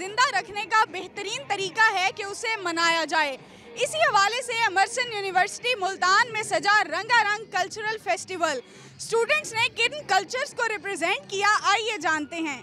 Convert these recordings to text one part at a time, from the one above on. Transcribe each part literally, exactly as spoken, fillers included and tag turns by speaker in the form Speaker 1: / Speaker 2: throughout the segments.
Speaker 1: जिंदा रखने का बेहतरीन तरीका है कि उसे मनाया जाए। इसी हवाले से अमरसन यूनिवर्सिटी मुल्तान में सजा रंगारंग कल्चरल फेस्टिवल। स्टूडेंट्स ने किन कल्चर्स को रिप्रेजेंट किया, आइए जानते हैं।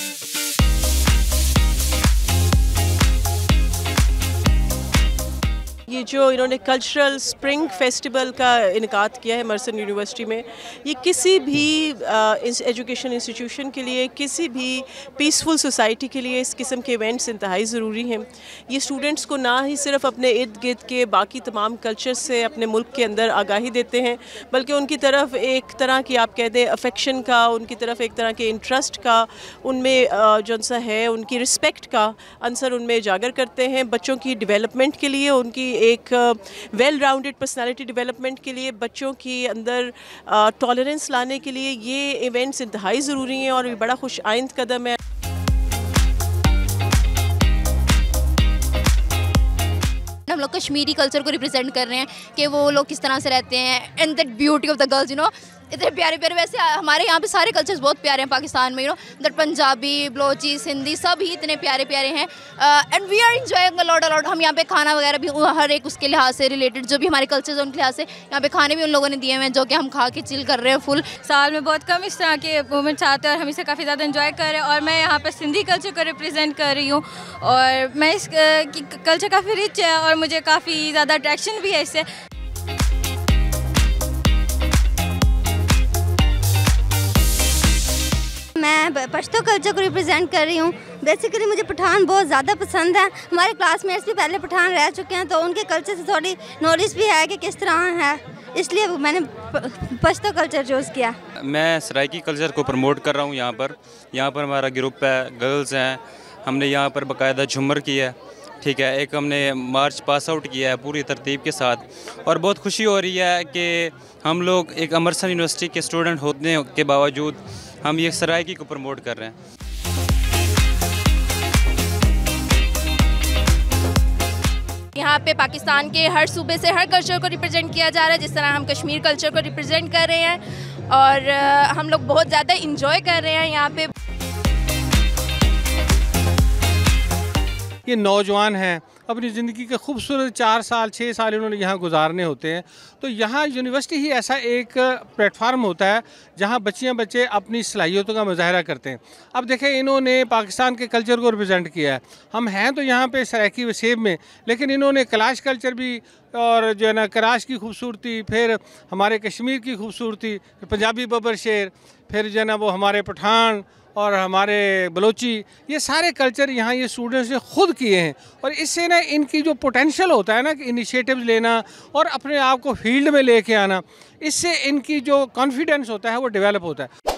Speaker 2: ये जो इन्होंने कल्चरल स्प्रिंग फेस्टिवल का इनकाद किया है अमरसन यूनिवर्सिटी में, ये किसी भी एजुकेशन इंस्टीट्यूशन के लिए, किसी भी पीसफुल सोसाइटी के लिए इस किस्म के इवेंट्स इंतहाई ज़रूरी हैं। ये स्टूडेंट्स को ना ही सिर्फ अपने इर्द गिर्द के बाकी तमाम कल्चर से अपने मुल्क के अंदर आगाही देते हैं, बल्कि उनकी तरफ एक तरह की आप कह दें अफेक्शन का, उनकी तरफ एक तरह के इंटरेस्ट का, उनमें जो सा है उनकी रिस्पेक्ट का अंसर उनमें उजागर करते हैं। बच्चों की डेवलपमेंट के लिए, उनकी एक वेल राउंडेड पर्सनालिटी डेवलपमेंट के लिए, बच्चों के अंदर टॉलरेंस लाने के लिए ये इवेंट्स इंतहाई ज़रूरी हैं और ये बड़ा खुश आइंद कदम है।
Speaker 3: हम लोग कश्मीरी कल्चर को रिप्रेजेंट कर रहे हैं कि वो लोग किस तरह से रहते हैं, and that beauty of the girls, you know, इतने प्यारे प्यारे। वैसे हमारे यहाँ पे सारे कल्चर्स बहुत प्यारे हैं पाकिस्तान में, you know, that Punjabi, Balochi, Sindhi, सब ही इतने प्यारे प्यारे हैं। And we are enjoying a lot a lot. हम यहाँ पे खाना वगैरह भी हर एक उसके लिहाज से रिलेटेड, जो भी हमारे कल्चर्स हैं उनके लिहाज से यहाँ पे खाने भी उन लोगों ने दिए हुए हैं, जो कि हम खा के चिल कर रहे हैं फुल।
Speaker 4: साल में बहुत कम इस तरह के मोमेंट्स आते हैं और हम इसे काफ़ी ज़्यादा इंजॉय कर रहे हैं। और मैं यहाँ पर सिंधी कल्चर को रिप्रेजेंट कर रही हूँ और मैं इस कल्चर काफ़ी रिच है और मुझे काफ़ी ज़्यादा अट्रैक्शन भी है इससे।
Speaker 5: मैं पश्तो कल्चर को रिप्रेजेंट कर रही हूँ। बेसिकली मुझे पठान बहुत ज़्यादा पसंद है। हमारे क्लासमेट्स भी पहले पठान रह चुके हैं, तो उनके कल्चर से थोड़ी नॉलेज भी है कि किस तरह है, इसलिए मैंने पश्तो कल्चर चूज़ किया।
Speaker 6: मैं सराइकी कल्चर को प्रमोट कर रहा हूँ यहाँ पर। यहाँ पर हमारा ग्रुप है, गर्ल्स हैं। हमने यहाँ पर बाकायदा झूमर किया है, ठीक है। एक हमने मार्च पास आउट किया है पूरी तरतीब के साथ और बहुत खुशी हो रही है कि हम लोग एक अमरसन यूनिवर्सिटी के स्टूडेंट होने के बावजूद हम ये सराइकी को प्रमोट कर रहे हैं।
Speaker 3: यहाँ पे पाकिस्तान के हर सूबे से हर कल्चर को रिप्रेजेंट किया जा रहा है, जिस तरह हम कश्मीर कल्चर को रिप्रेजेंट कर रहे हैं और हम लोग बहुत ज़्यादा इंजॉय कर रहे हैं यहाँ पे।
Speaker 7: ये नौजवान हैं, अपनी ज़िंदगी के खूबसूरत चार साल छः साल इन्होंने यहाँ गुजारने होते हैं, तो यहाँ यूनिवर्सिटी ही ऐसा एक प्लेटफार्म होता है जहाँ बच्चियाँ बच्चे अपनी सलाहियतों का मुजाहरा करते हैं। अब देखें, इन्होंने पाकिस्तान के कल्चर को रिप्रेजेंट किया है। हम हैं तो यहाँ पे सराइकी वसेब में, लेकिन इन्होंने कलाश कल्चर भी और जो है ना कराश की खूबसूरती, फिर हमारे कश्मीर की खूबसूरती, पंजाबी बबर शेर, फिर जो है ना वो हमारे पठान और हमारे बलोची, ये सारे कल्चर यहाँ ये स्टूडेंट्स ने खुद किए हैं। और इससे ना इनकी जो पोटेंशियल होता है ना कि इनिशिएटिव्स लेना और अपने आप को फील्ड में लेके आना, इससे इनकी जो कॉन्फिडेंस होता है वो डेवलप होता है।